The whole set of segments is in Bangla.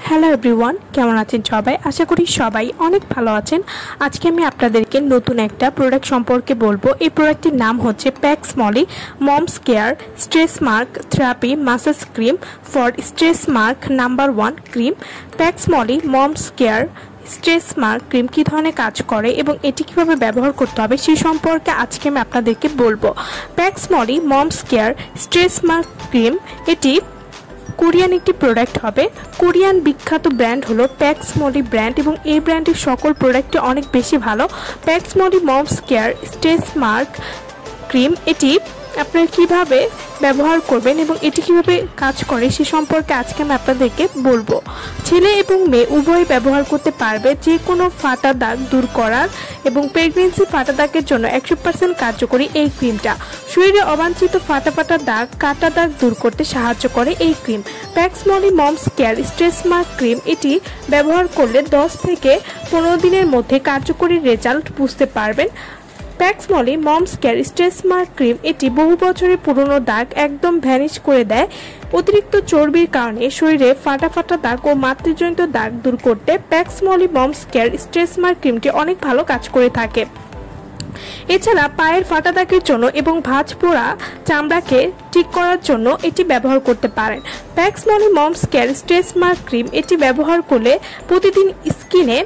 হ্যালো এভরিওয়ান, কেমন আছেন সবাই? আশা করি সবাই অনেক ভালো আছেন। আজকে আমি আপনাদেরকে নতুন একটা প্রোডাক্ট সম্পর্কে বলবো। এই প্রোডাক্টটির নাম হচ্ছে Pax Moly moms care stretch mark therapy massage cream for stretch mark number 1 cream. Pax Moly moms care stretch mark cream কী ধরনের কাজ করে এবং এটি কীভাবে ব্যবহার করতে হবে সেই সম্পর্কে আজকে আমি আপনাদেরকে বলবো। Pax Moly moms care stretch mark cream এটি কোরিয়ান একটি প্রোডাক্ট হবে। কোরিয়ান বিখ্যাত ব্র্যান্ড হলো প্যাক্স মলি ব্র্যান্ড এবং এই ব্র্যান্ডের সকল প্রোডাক্টই অনেক বেশি ভালো। Pax Moly moms care stretch mark cream এটি আপনারা কিভাবে ব্যবহার করবেন এবং এটি কিভাবে কাজ করে সে সম্পর্কে আজকে আমি আপনাদেরকে বলবো। ছেলে এবং মেয়ে উভয় ব্যবহার করতে পারবে যে কোনো ফাটা দাগ দূর করার এবং প্রেগনেন্সি ফাটা দাগের জন্য 100% কার্যকরী এই ক্রিমটা। শরীরে অবাঞ্ছিত ফাটা দাগ কাটা দাগ দূর করতে সাহায্য করে এই cream. Pax Moly moms care stretch mark cream এটি ব্যবহার করলে 10 থেকে 15 দিনের মধ্যে কার্যকরী রেজাল্ট বুঝতে পারবেন। Pax Moly moms care stretch mark cream এটি বহু বছরের পুরনো দাগ একদম ভ্যানিশ করে দেয়। অতিরিক্ত চর্বির কারণে শরীরে ফাটা দাগ ও মাতৃজনিত দাগ দূর করতে Pax Moly moms care stretch mark ক্রিমটি অনেক ভালো কাজ করে থাকে। এছাড়া পায়ের ফাটা দাগের জন্য এবং ভাঁজ পোড়া চামড়াকে ঠিক করার জন্য এটি ব্যবহার করতে পারেন। Pax Moly moms care stretch mark cream এটি ব্যবহার করলে প্রতিদিন স্কিনে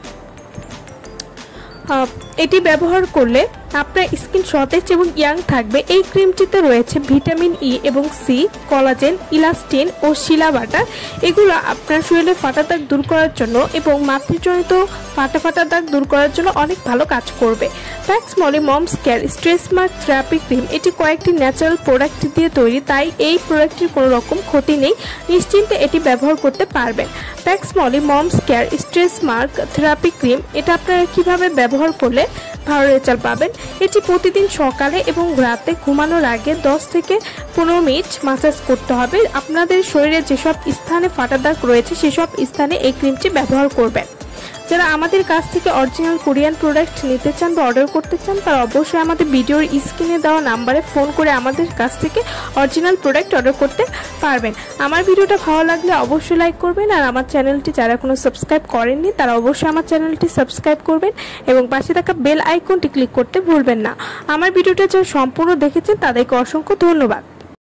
আপনার স্কিন সতেজ এবং ইয়াং থাকবে। এই ক্রিমটিতে রয়েছে ভিটামিন ই এবং সি, কোলাজেন, ইলাস্টিন ও শিলা বাটার। এগুলো আপনার শরীরে ফাটা দাগ দূর করার জন্য এবং মাতৃজনিত ফাটা দাগ দূর করার জন্য অনেক ভালো কাজ করবে। Pax Moly moms care stretch mark therapy cream এটি কয়েকটি ন্যাচারাল প্রোডাক্ট দিয়ে তৈরি, তাই এই প্রোডাক্টটির কোনো রকম ক্ষতি নেই, নিশ্চিন্তে এটি ব্যবহার করতে পারবেন। Pax Moly moms care stretch mark therapy cream এটা আপনারা কিভাবে ব্যবহার করলে ভালো রেজাল্ট পাবেন। এটি প্রতিদিন সকালে এবং রাতে ঘুমানোর আগে 10 থেকে 15 মিনিট মাসাজ করতে হবে। আপনাদের শরীরে যেসব স্থানে ফাটা দাগ রয়েছে সেসব স্থানে এই ক্রিমটি ব্যবহার করবেন। যারা আমাদের কাছ থেকে অরিজিনাল কোরিয়ান প্রোডাক্ট নিতে চান বা অর্ডার করতে চান তারা অবশ্যই আমাদের ভিডিওর স্ক্রিনে দেওয়া নাম্বারে ফোন করে আমাদের কাছ থেকে অরিজিনাল প্রোডাক্ট অর্ডার করতে পারবেন। আমার ভিডিওটা ভালো লাগলে অবশ্যই লাইক করবেন আর আমার চ্যানেলটি যারা এখনো সাবস্ক্রাইব করেননি তারা অবশ্যই আমার চ্যানেলটি সাবস্ক্রাইব করবেন এবং পাশে থাকা বেল আইকনটি ক্লিক করতে ভুলবেন না। আমার ভিডিওটা যারা সম্পূর্ণ দেখেছেন তাদেরকে অসংখ্য ধন্যবাদ।